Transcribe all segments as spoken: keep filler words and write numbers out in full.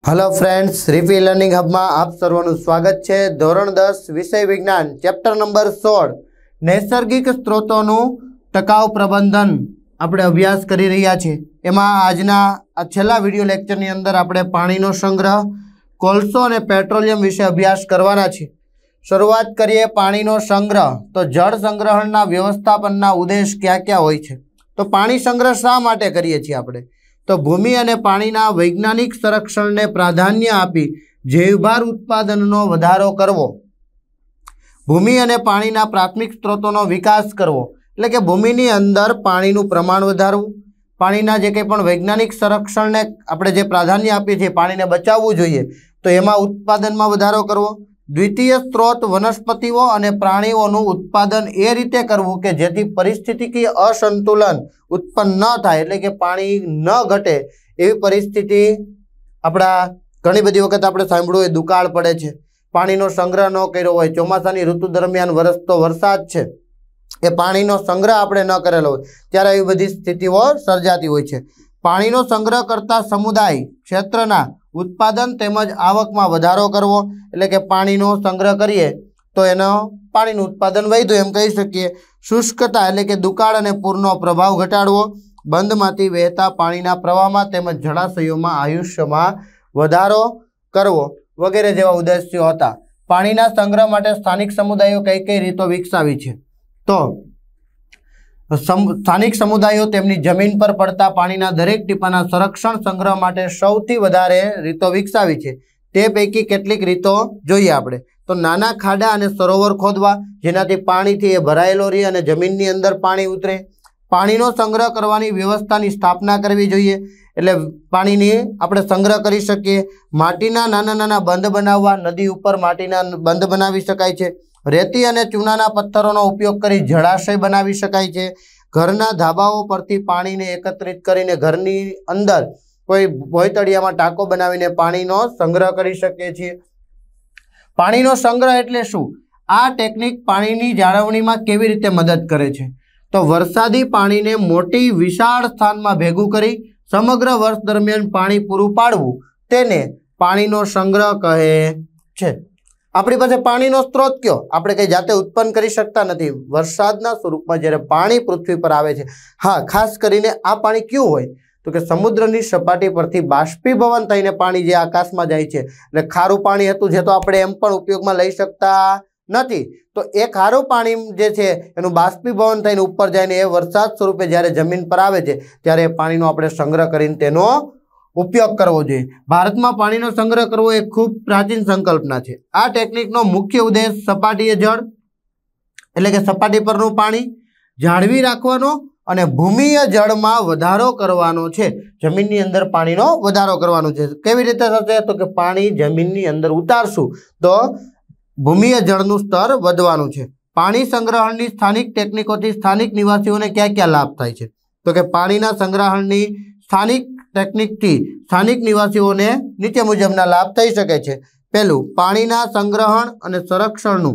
Hello friends, Rifi learning hub में आप सर्वનું स्वागत है। धोरण दस विषय विज्ञान चैप्टर नंबर सोल नैसर्गिक स्त्रोतों टकाऊ प्रबंधन આપણે અભ્યાસ કરી રહ્યા છીએ। એમાં આજના આ છેલ્લા વિડિયો લેક્ચરની અંદર આપણે પાણીનો સંગ્રહ, કોલસો અને પેટ્રોલિયમ વિશે અભ્યાસ કરવાના છીએ। શરૂઆત કરીએ પાણીનો સંગ્રહ। તો જળ સંગ્રહણના વ્યવસ્થાપનના ઉદ્દેશ ક્યાં-ક્યાં હોય છે? તો પાણી સંગ્રહ શા માટે કરીએ છીએ આપણે? तो भूमि और पाणीना वैज्ञानिक संरक्षण ने प्राधान्य आपी जैवभार उत्पादननो वधारो करवो, भूमि और पाणीना प्राथमिक स्त्रोतों विकास करवो एटले के भूमिनी अंदर पाणीनुं प्रमाण वधारवुं, पाणीना जे कंई पण वैज्ञानिक संरक्षण ने आपणे जे प्राधान्य आपीए छीए पाणीने बचाववुं जोईए तो एमां उत्पादनमां वधारो करवो। द्वितीय स्त्रोत वनस्पतिओ अने प्राणीओनुं उत्पादन ए रीते करवुं के जेथी परिस्थितिकीय असंतुलन उत्पन्न न थाय एटले के पाणी न घटे एवी परिस्थिति आपणा घणी बधी वखत आपणे सांभळ्युं होय दुकाळ पड़े छे, पाणीनो संग्रह न कर्यो होय, ચોમાસાની ઋતુ दरमियान वरसतो वरसाद छे ए पाणीनो संग्रह आपणे न करेलो होय त्यारे एवी बधी स्थितिओ सर्जाती होय छे। पाणीनो संग्रह करता समुदाय क्षेत्रना उत्पादन तेमज आवकमां वधारो करवो एटले के पाणीनो संग्रह करीए तो एनो पाणीनुं उत्पादन वध्युं एम कही शकीए। शुष्कता एटले के दुकाळ अने पूरनो प्रभाव घटाडवो, बंधमांथी वहेता पाणीना प्रवाहमां तेमज जळाशयोमां आयुष्यमां वधारो करवो वगैरे जेवा उद्देश्यो हता। पाणीना संग्रह माटे स्थानिक समुदायो कई कई रीतो विकसावी छे? तो स्थानिक समुदायों तेमनी जमीन पर पड़ता पाणीना दरेक टीपाना संरक्षण संग्रह माटे सौथी वधारे रीतो विकसावी छे। ते पैकी केटलीक रीतो जोईए आपणे। तो नाना खाडा अने सरोवर खोदवा जेनाथी पाणीथी ए भरायेलो रहे अने जमीननी अंदर पाणी उतरे। पाणीनो संग्रह करवानी व्यवस्थानी स्थापना करवी जोईए एटले पाणीनी आपणे संग्रह करी शकीए। माटीना नाना नाना बंध बनाववा, नदी उपर माटीना बंध बनावी शकाय छे। रेती अने चूनाना पत्थरोनो उपयोग करी जळाशय बनावी शकाय छे। घरना धाबाओ परथी पाणीने एकत्रित करीने घरनी अंदर कोई भोयतळियामां टांको बनावीने पाणीनो संग्रह करी शकीए छीए। पाणीनो संग्रह एटले शुं? आ टेक्निक पाणीनी जाळवणीमां केवी रीते मदद करे छे? तो वरसादी पाणीने मोटी विशाळ स्थानमां भेगुं करी समग्र वर्ष दरमियान पाणी पूरुं पाडवुं तेने पाणीनो संग्रह कहे छे। अपनी पासे पाणीनो स्त्रोत क्यो? आपणे कई जाते उत्पन्न करी शकता नथी। वरसादना स्वरूपमां ज्यारे पाणी पृथ्वी पर आवे छे, हाँ खास करीने आ पाणी क्युं होय? तो के समुद्रनी सपाटी परथी बाष्पीभवन थईने पाणी जे आकाशमां जाय छे એટલે ખારું પાણી હતું જે તો આપણે એમ પણ ઉપયોગમાં લઈ શકતા નથી, તો એ ખારું પાણી જે છે એનું બાષ્પીભવન થઈને ઉપર જઈને એ વરસાદ સ્વરૂપે જ્યારે જમીન પર આવે છે ત્યારે એ પાણીનો આપણે સંગ્રહ કરીને તેનો उपयोग करवो जोईए। भारतमां पाणीनो संग्रह करवो एक खूब प्राचीन संकल्पना छे। आ टेक्निकनो मुख्य उद्देश सपाटीय जळ एटले के सपाटी परनुं पाणी जाळवी राखवानो अने भूमिय जळमां वधारो करवानो छे। जमीननी अंदर पाणीनो वधारो करवानो छे। केवी रीते थशे? तो के पाणी जमीननी अंदर उतारशुं तो भूमिय जळनुं स्तर वधवानुं छे। पाणी संग्रहणनी स्थानिक टेक्निकोथी स्थानिक निवासीओने क्या-क्या लाभ थाय छे? तो के पाणीना संग्रहणनी स्थानिक टेक्निक थी स्थानिक निवासीओने नीचे मुजबना लाभ थई शके छे। पहेलुं, पाणीना संग्रहण अने संरक्षणनुं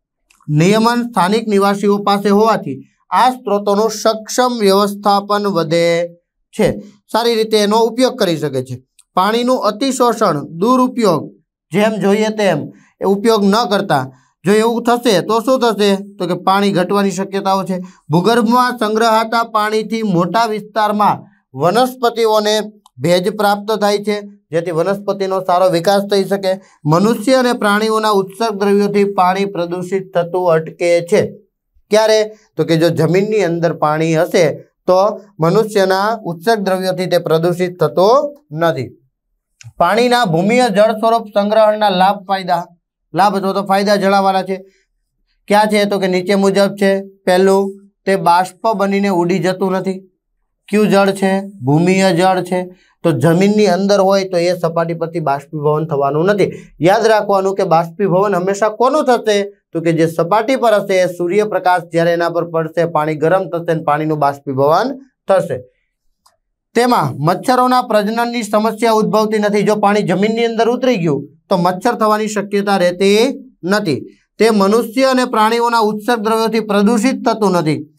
नियमन स्थानिक निवासीओ पासे होवाथी आ स्त्रोतोनुं सक्षम व्यवस्थापन वधे छे, सारी रीते एनो उपयोग करी शके छे। पाणीनुं अतिशोषण, दुरुपयोग जेम जोईए तेम ए उपयोग न करता जो एवुं थशे तो शुं थशे? तो के पाणी घटवानी शक्यताओ छे। भूगर्भमां संग्रहाता पाणीथी मोटा विस्तारमां वनस्पतिओने भेज प्राप्त थाय छे जेथी वनस्पतिनो सारो विकास थई शके। मनुष्य अने प्राणीओना उत्सर्ग द्रव्योथी पाणी प्रदूषित थतुं अटके छे। क्यारे? तो के जो जमीननी अंदर पाणी हशे तो मनुष्यना उत्सर्ग द्रव्योथी ते प्रदूषित थतो नथी। पाणीना भूमिय जळ स्वरूप संग्रहणना लाभ फायदा लाभ अथवा तो फायदा जणाववाना छे। क्या छे? तो के नीचे मुजब छे। पहेलुं, ते बाष्प बनीने उडी जतुं नथी। क्यू जळ छे? भूमिय जळ छे। तो जमीननी अंदर होय तो ए सपाटी परथी बाष्पीभवन थवानुं नथी। याद राखवानुं के बाष्पीभवन हमेशा कोनुं थशे? तो के जे सपाटी पर हशे सूर्यप्रकाश ज्यारे एना पर पड़शे पाणी गरम थशे अने पाणीनुं बाष्पीभवन थशे। तेमां मच्छरोना प्रजनननी समस्या उद्भवती नथी। जो पाणी जमीननी अंदर उतरी गयुं तो मच्छर थवानी शक्यता रहेती नथी। ते मनुष्य अने प्राणीओना उत्सर्ग द्रव्योथी प्रदूषित थतुं नथी।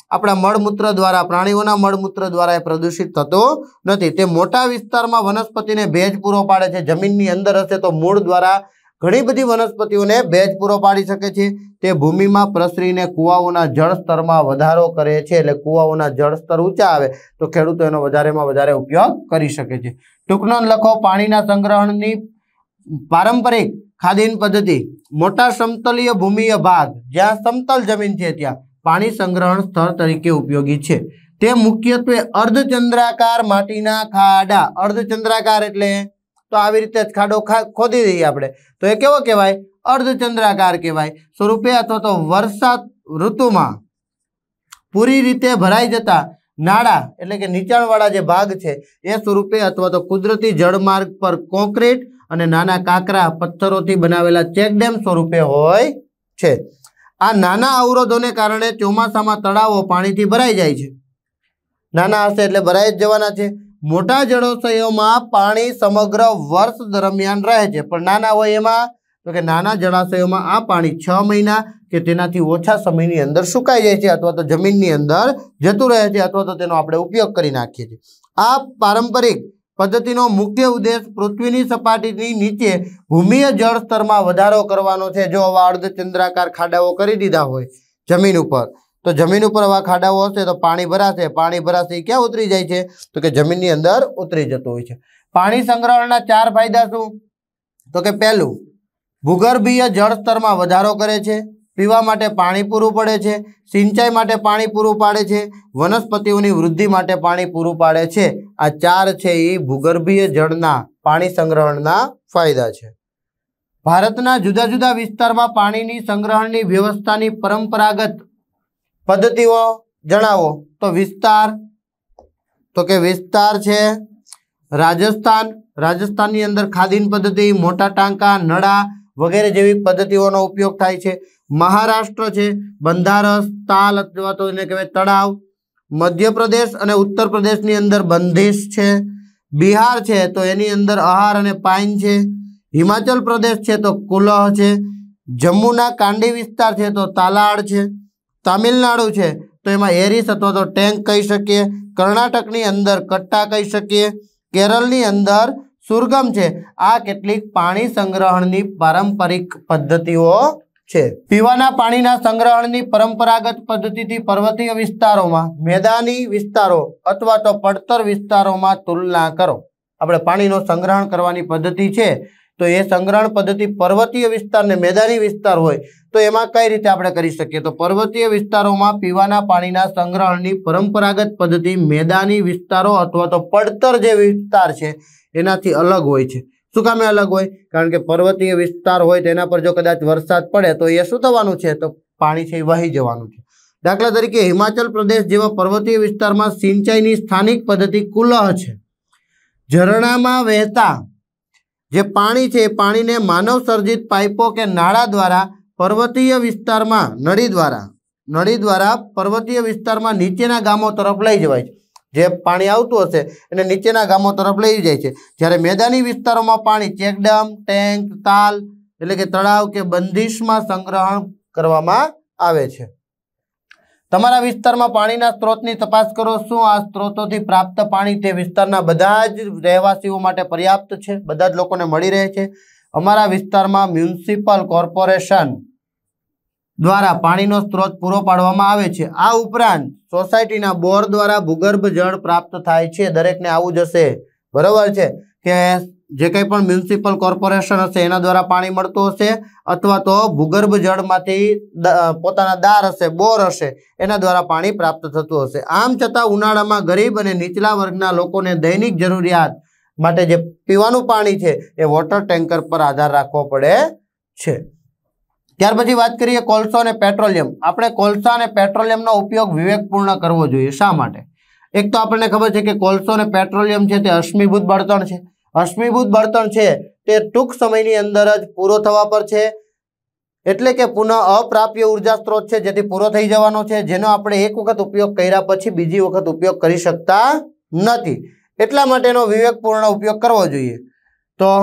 આપણા મળમૂત્ર દ્વારા, પ્રાણીઓના મળમૂત્ર દ્વારા એ પ્રદૂષિત થતો નથી. તે મોટા વિસ્તારમાં વનસ્પતિને ભેજ પૂરો પાડે છે. જમીનની અંદર હશે તો મૂળ દ્વારા ઘણી બધી વનસ્પતિઓને ભેજ પૂરો પાડી શકે છે. તે ભૂમિમાં પ્રસરીને કુવાઓના જળ સ્તરમાં વધારો કરે છે. એટલે કુવાઓના જળ સ્તર ઊંચા આવે તો ખેડૂતો એનો વધારેમાં વધારે ઉપયોગ કરી શકે છે. ટૂંકનોંધ લખો. પાણીના સંગ્રહણની પારંપરિક ખાદીન પદ્ધતિ. મોટા સમતલીય ભૂમિય ભાગ જ્યાં સમતલ જમીન છે ત્યાં પાણી સંગ્રહણ સ્થળ તરીકે ઉપયોગી છે. તે મુખ્યત્વે અર્ધચંદ્રાકાર માટીના ખાડા. અર્ધચંદ્રાકાર એટલે તો આવી રીતે જ ખાડો ખોદી દઈએ આપણે તો એ કેવો કહેવાય? અર્ધચંદ્રાકાર કહેવાય. સ્વરૂપે અથવા તો વરસાદ ઋતુમાં પૂરી રીતે ભરાઈ જતા નાળા એટલે કે નીચાણવાળા જે ભાગ છે એ સ્વરૂપે અથવા તો કુદરતી જળમાર્ગ પર કોન્ક્રીટ અને નાના કાંકરા પથ્થરોથી બનાવેલા ચેકડેમ સ્વરૂપે હોય છે. આ નાના અવરોધોને કારણે ચોમાસામાં તળાવો પાણીથી ભરાઈ જાય છે. નાના હશે એટલે ભરાઈ જ જવાના છે. મોટા જળાશયોમાં પાણી સમગ્ર વર્ષ દરમિયાન રહે છે, પણ નાના હોય એમાં તો કે નાના જળાશયોમાં આ પાણી છ મહિના કે તેનાથી ઓછા સમયની અંદર સુકાઈ જાય છે અથવા તો જમીનની અંદર જતું રહે છે અથવા તો તેનો આપણે ઉપયોગ કરી નાખીએ છીએ. આ પારંપરિક પદ્ધતિનો મુખ્ય ઉદ્દેશ પૃથ્વીની સપાટીની નીચે ભૂમિય જળ સ્તરમાં વધારો કરવાનો છે. જો આવા અર્ધચંદ્રાકાર ખાડાઓ કરી દીધા હોય જમીન ઉપર તો જમીન ઉપર આવા ખાડાઓ હશે તો પાણી ભરાશે. પાણી ભરાશે ક્યાં ઉતરી જાય છે? તો કે જમીનની અંદર ઉતરી જતું હોય છે. પાણી સંગ્રહણના ચાર ફાયદા શું? તો કે પહેલું, ભૂગર્ભીય જળ સ્તરમાં વધારો કરે છે. પીવા માટે પાણી પૂરું પડે છે. સિંચાઈ માટે પાણી પૂરું પાડે છે. વનસ્પતિઓની વૃદ્ધિ માટે પાણી પૂરું પાડે છે. આ ચાર છે એ ભૂગર્ભીય જળના પાણી સંગ્રહણના ફાયદા છે. ભારતના જુદા જુદા વિસ્તારમાં પાણીની સંગ્રહણની વ્યવસ્થાની પરંપરાગત પદ્ધતિઓ જણાવો. તો વિસ્તાર તો કે વિસ્તાર છે રાજસ્થાન. રાજસ્થાનની અંદર ખાદીન પદ્ધતિ, મોટા ટાંકા, નળા વગેરે જેવી પદ્ધતિઓનો ઉપયોગ થાય છે. મહારાષ્ટ્ર છે બંધારસ, તાલ અથવા તો એને કહેવાય તળાવ. મધ્યપ્રદેશ અને ઉત્તર પ્રદેશની અંદર બંધીશ છે. બિહાર છે તો એની અંદર અહાર અને પાઇન છે. હિમાચલ પ્રદેશ છે તો કુલહ છે. જમ્મુના કાંડી વિસ્તાર છે તો તાલાડ છે. તામિલનાડુ છે તો એમાં એરિસ અથવા તો ટેન્ક કહી શકીએ. કર્ણાટકની અંદર કટ્ટા કહી શકીએ. કેરળની અંદર સુરગમ છે. આ કેટલીક પાણી સંગ્રહણની પારંપરિક પદ્ધતિઓ છે. પીવાના પાણીના સંગ્રહણની પરંપરાગત પદ્ધતિથી પર્વતીય વિસ્તારોમાં, મેદાની વિસ્તારો અથવા તો પડતર વિસ્તારોમાં તુલના કરો. આપણે પાણીનો સંગ્રહણ કરવાની પદ્ધતિ છે તો એ સંગ્રહણ પદ્ધતિ પર્વતીય વિસ્તાર ને મેદાની વિસ્તાર હોય તો એમાં કઈ રીતે આપણે કરી શકીએ? તો પર્વતીય વિસ્તારોમાં પીવાના પાણીના સંગ્રહણની પરંપરાગત પદ્ધતિ મેદાની વિસ્તારો અથવા તો પડતર જે વિસ્તાર છે એનાથી અલગ હોય છે. શું કામે અલગ હોય? કારણ કે પર્વતીય વિસ્તાર હોય તેના પર જો કદાચ વરસાદ પડે તો એ શું થવાનું છે? તો પાણી છે એ વહી જવાનું છે. દાખલા તરીકે હિમાચલ પ્રદેશ જેવા પર્વતીય વિસ્તારમાં સિંચાઈની સ્થાનિક પદ્ધતિ કુલહ છે. ઝરણામાં વહેતા જે પાણી છે એ પાણીને માનવ સર્જિત પાઇપો કે નાળા દ્વારા પર્વતીય વિસ્તારમાં નળી દ્વારા નળી દ્વારા પર્વતીય વિસ્તારમાં નીચેના ગામો તરફ લઈ જવાય છે. જે પાણી આવતું હશે એને નીચેના ગામો તરફ લઈ જાય છે. જ્યારે મેદાની વિસ્તારોમાં પાણી ચેકડેમ, ટેન્ક, તાલ એટલે કે તળાવ કે બંધીશમાં સંગ્રહણ કરવામાં આવે છે. તમારા વિસ્તારમાં પાણીના સ્ત્રોતની તપાસ કરો. શું આ સ્ત્રોતોથી પ્રાપ્ત પાણી તે વિસ્તારના બધા જ રહેવાસીઓ માટે પર્યાપ્ત છે? બધા જ લોકોને મળી રહે છે? અમારા વિસ્તારમાં મ્યુનિસિપલ કોર્પોરેશન દ્વારા પાણીનો સ્ત્રોત પૂરો પાડવામાં આવે છે. આ ઉપરાંત સોસાયટીના બોર દ્વારા ભૂગર્ભ જળ પ્રાપ્ત થાય છે. દરેકને આવું જ હશે, બરોબર છે કે જે કંઈ પણ મ્યુનિસિપલ કોર્પોરેશન હશે એના દ્વારા પાણી મળતું હશે અથવા તો ભૂગર્ભ જળમાંથી પોતાના દાર હશે, બોર હશે એના દ્વારા પાણી પ્રાપ્ત થતું હશે. આમ છતાં ઉનાળામાં ગરીબ અને નીચલા વર્ગના લોકોને દૈનિક જરૂરિયાત માટે જે પીવાનું પાણી છે એ વોટર ટેન્કર પર આધાર રાખવો પડે છે. ત્યાર પછી વાત કરીએ કોલસો અને પેટ્રોલિયમ. આપણે કોલસા અને પેટ્રોલિયમનો ઉપયોગ વિવેકપૂર્ણ કરવો જોઈએ. શા માટે? એક તો આપણને ખબર છે કે કોલસો અને પેટ્રોલિયમ છે તે અશ્મિભૂત બળતણ છે. અશ્મિભૂત બળતણ છે તે ટૂંક સમયની અંદર જ પૂરો થવા પર છે. એટલે કે પુનઃ અપ્રાપ્ય ઉર્જા સ્ત્રોત છે જેથી પૂરો થઈ જવાનો છે, જેનો આપણે એક વખત ઉપયોગ કર્યા પછી બીજી વખત ઉપયોગ કરી શકતા નથી. એટલા માટે એનો વિવેકપૂર્ણ ઉપયોગ કરવો જોઈએ. તો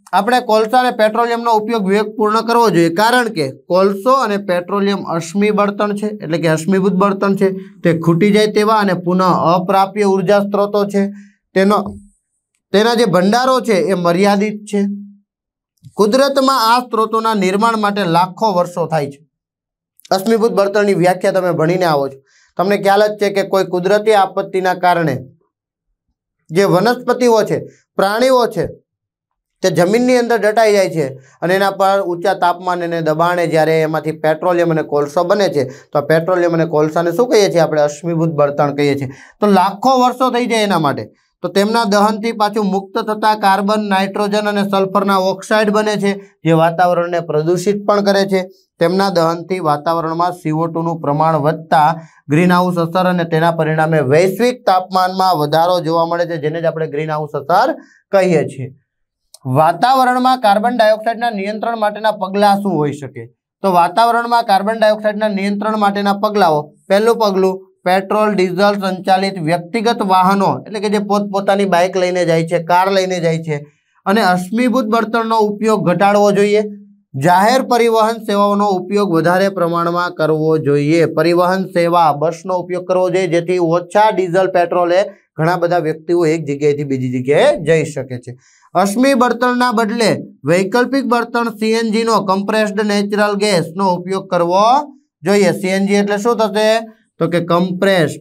આપણે કોલસા અને પેટ્રોલિયમનો ઉપયોગ વિવેકપૂર્ણ કરવો જોઈએ, કારણ કે કોલસો અને પેટ્રોલિયમ અશ્મિ બળતણ છે, એટલે કે અશ્મિભૂત બળતણ છે, તે ખૂટી જાય તેવા અને પુનઃ અપ્રાપ્ય ઉર્જા સ્ત્રોતો છે. તેનો તેના જે ભંડારો છે એ મર્યાદિત છે. કુદરતમાં આ સ્ત્રોતોના નિર્માણ માટે લાખો વર્ષો થાય છે. અશ્મિભૂત બળતણની વ્યાખ્યા તમે ભણીને આવો છો, તમને ખ્યાલ જ છે કે કોઈ કુદરતી આપત્તિના કારણે જે વનસ્પતિઓ છે, પ્રાણીઓ છે, તે જમીનની અંદર દટાઈ જાય છે અને એના પર ઊંચા તાપમાન અને દબાણે જ્યારે એમાંથી પેટ્રોલિયમ અને કોલસો બને છે, તો પેટ્રોલિયમ અને કોલસાને શું કહીએ છીએ આપણે? અશ્મિભૂત બળતણ કહીએ છીએ. તો લાખો વર્ષો થઈ જાય એના માટે. તો તેમના દહનથી પાછું મુક્ત થતા કાર્બન, નાઇટ્રોજન અને સલ્ફરના ઓક્સાઇડ બને છે, જે વાતાવરણને પ્રદૂષિત પણ કરે છે. તેમના દહનથી વાતાવરણમાં સીઓ ટુ નું પ્રમાણ વધતા ગ્રીનહાઉસ અસર અને તેના પરિણામે વૈશ્વિક તાપમાનમાં વધારો જોવા મળે છે, જેને જ આપણે ગ્રીનહાઉસ અસર કહીએ છીએ. વાતાવરણમાં કાર્બન ડાયોક્સાઇડના નિયંત્રણ માટેના પગલાં શું હોઈ શકે? તો વાતાવરણમાં કાર્બન ડાયોક્સાઇડના નિયંત્રણ માટેના પગલાઓ, પહેલું પગલું પેટ્રોલ ડીઝલ સંચાલિત વ્યક્તિગત વાહનો, એટલે કે જે પોતપોતાની બાઇક લઈને જાય છે, કાર લઈને જાય છે, અને અશ્મિભૂત બળતણનો ઉપયોગ ઘટાડવો જોઈએ. જાહેર પરિવહન સેવાઓનો ઉપયોગ વધારે પ્રમાણમાં કરવો જોઈએ. પરિવહન સેવા, બસનો ઉપયોગ કરવો જોઈએ, જેથી ઓછા ડીઝલ પેટ્રોલે ઘણા બધા વ્યક્તિઓ એક જગ્યાએથી બીજી જગ્યાએ જઈ શકે છે. અશ્મિ બળતણના બદલે વૈકલ્પિક બળતણ સીએનજી નો, કમ્પ્રેસ્ડ નેચરલ ગેસ નો ઉપયોગ કરવો જોઈએ. સીએનજી એટલે શું થશે? તો કે કમ્પ્રેસ્ડ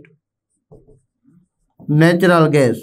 નેચરલ ગેસ,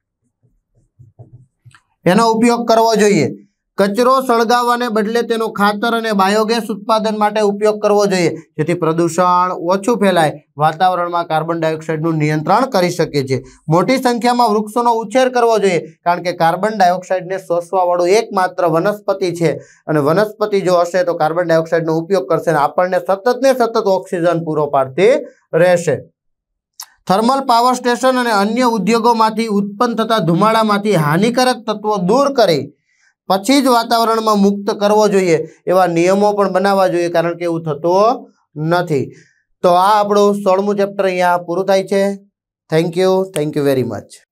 એનો ઉપયોગ કરવો જોઈએ. કચરો સળગાવવાને બદલે તેનો ખાતર અને બાયોગેસ ઉત્પાદન માટે ઉપયોગ કરવો જોઈએ, જેથી પ્રદૂષણ ઓછું ફેલાય, વાતાવરણમાં કાર્બન ડાયોક્સાઇડનું નિયંત્રણ કરી શકે છે. મોટી સંખ્યામાં વૃક્ષોનો ઉછેર કરવો જોઈએ, કારણ કે કાર્બન ડાયોક્સાઇડને શોષવાવાળું એકમાત્ર વનસ્પતિ છે, અને વનસ્પતિ જો હશે તો કાર્બન ડાયોક્સાઇડનો ઉપયોગ કરશે અને આપણને સતત ને સતત ઓક્સિજન પૂરો પાડતી રહેશે. થર્મલ પાવર સ્ટેશન અને અન્ય ઉદ્યોગોમાંથી ઉત્પન્ન થતા ધુમાડામાંથી હાનિકારક તત્વો દૂર કરી પછી જ વાતાવરણમાં મુક્ત કરવો જોઈએ, એવા નિયમો પણ બનાવવા જોઈએ, કારણ કે એવું થતું નથી. તો આ આપણું સોળમું ચેપ્ટર અહીંયા પૂરું થાય છે. Thank you thank you very much.